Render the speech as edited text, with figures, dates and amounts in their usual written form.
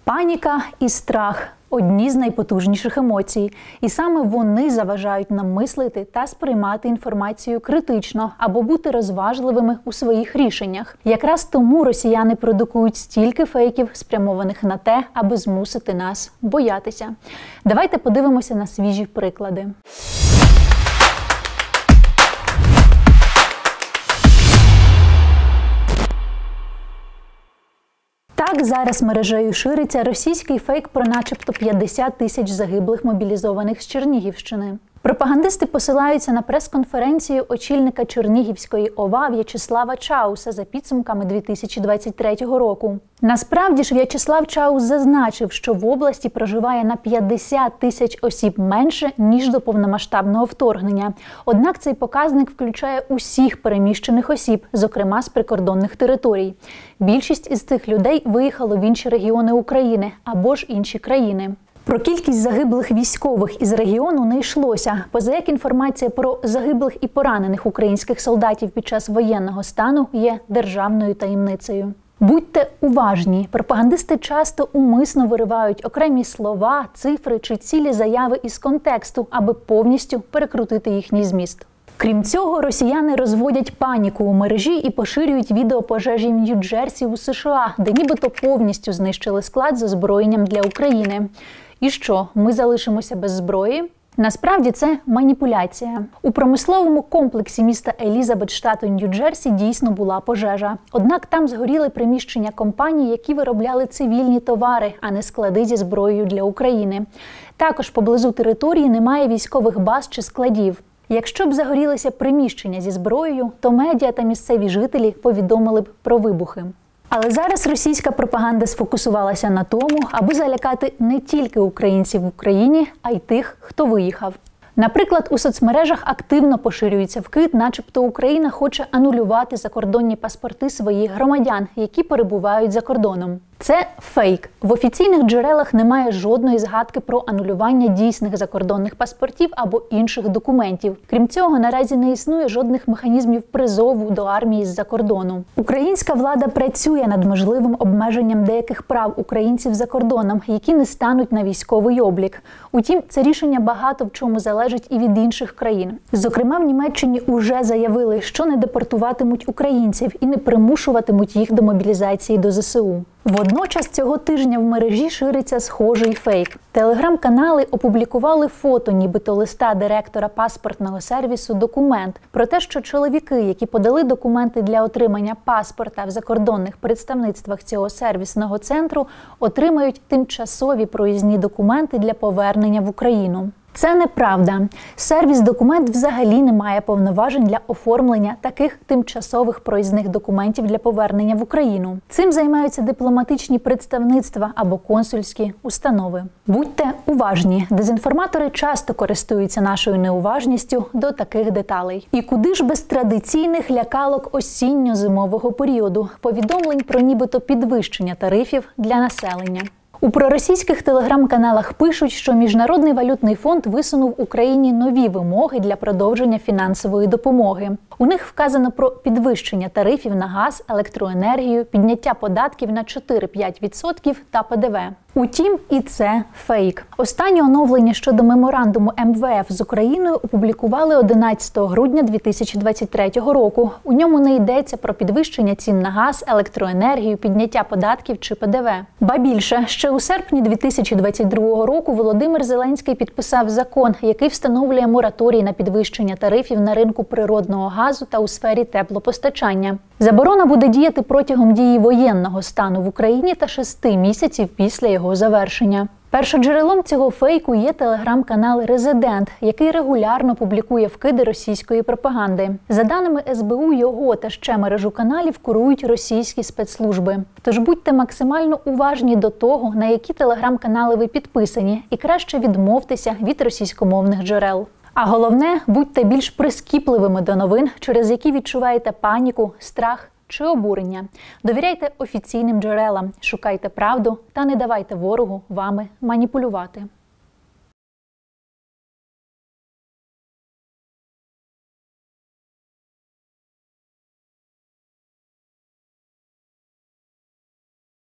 Паніка і страх – одні з найпотужніших емоцій. І саме вони заважають нам мислити та сприймати інформацію критично або бути розважливими у своїх рішеннях. Якраз тому росіяни продукують стільки фейків, спрямованих на те, аби змусити нас боятися. Давайте подивимося на свіжі приклади. Так, зараз мережею шириться російський фейк про начебто 50 тисяч загиблих мобілізованих з Чернігівщини. Пропагандисти посилаються на прес-конференцію очільника Чернігівської ОВА В'ячеслава Чауса за підсумками 2023 року. Насправді ж В'ячеслав Чаус зазначив, що в області проживає на 50 тисяч осіб менше, ніж до повномасштабного вторгнення. Однак цей показник включає усіх переміщених осіб, зокрема з прикордонних територій. Більшість із цих людей виїхало в інші регіони України або ж інші країни. Про кількість загиблих військових із регіону не йшлося, позаяк інформація про загиблих і поранених українських солдатів під час воєнного стану є державною таємницею. Будьте уважні, пропагандисти часто умисно виривають окремі слова, цифри чи цілі заяви із контексту, аби повністю перекрутити їхній зміст. Крім цього, росіяни розводять паніку у мережі і поширюють відео пожежі в Нью-Джерсі у США, де нібито повністю знищили склад з озброєнням для України. І що, ми залишимося без зброї? Насправді це маніпуляція. У промисловому комплексі міста Елізабет, штату Нью-Джерсі, дійсно була пожежа. Однак там згоріли приміщення компаній, які виробляли цивільні товари, а не склади зі зброєю для України. Також поблизу території немає військових баз чи складів. Якщо б загорілися приміщення зі зброєю, то медіа та місцеві жителі повідомили б про вибухи. Але зараз російська пропаганда сфокусувалася на тому, аби залякати не тільки українців в Україні, а й тих, хто виїхав. Наприклад, у соцмережах активно поширюється вкид, начебто Україна хоче анулювати закордонні паспорти своїх громадян, які перебувають за кордоном. Це фейк. В офіційних джерелах немає жодної згадки про анулювання дійсних закордонних паспортів або інших документів. Крім цього, наразі не існує жодних механізмів призову до армії з-за кордону. Українська влада працює над можливим обмеженням деяких прав українців за кордоном, які не стануть на військовий облік. Утім, це рішення багато в чому залежить і від інших країн. Зокрема, в Німеччині уже заявили, що не депортуватимуть українців і не примушуватимуть їх до мобілізації до ЗСУ. Водночас цього тижня в мережі шириться схожий фейк. Телеграм-канали опублікували фото нібито листа директора паспортного сервісу «Документ» про те, що чоловіки, які подали документи для отримання паспорта в закордонних представництвах цього сервісного центру, отримають тимчасові проїзні документи для повернення в Україну. Це неправда. Сервіс «Документ» взагалі не має повноважень для оформлення таких тимчасових проїзних документів для повернення в Україну. Цим займаються дипломатичні представництва або консульські установи. Будьте уважні. Дезінформатори часто користуються нашою неуважністю до таких деталей. І куди ж без традиційних лякалок осінньо-зимового періоду, повідомлень про нібито підвищення тарифів для населення. У проросійських телеграм-каналах пишуть, що Міжнародний валютний фонд висунув Україні нові вимоги для продовження фінансової допомоги. У них вказано про підвищення тарифів на газ, електроенергію, підняття податків на 4-5% та ПДВ. Утім, і це фейк. Останнє оновлення щодо меморандуму МВФ з Україною опублікували 11 грудня 2023 року. У ньому не йдеться про підвищення цін на газ, електроенергію, підняття податків чи ПДВ. Ба більше, ще у серпні 2022 року Володимир Зеленський підписав закон, який встановлює мораторій на підвищення тарифів на ринку природного газу та у сфері теплопостачання. Заборона буде діяти протягом дії воєнного стану в Україні та 6 місяців після його завершення. Першоджерелом цього фейку є телеграм-канал «Резидент», який регулярно публікує вкиди російської пропаганди. За даними СБУ, його та ще мережу каналів курують російські спецслужби. Тож будьте максимально уважні до того, на які телеграм-канали ви підписані, і краще відмовтеся від російськомовних джерел. А головне, будьте більш прискіпливими до новин, через які відчуваєте паніку, страх чи обурення. Довіряйте офіційним джерелам, шукайте правду та не давайте ворогу вами маніпулювати.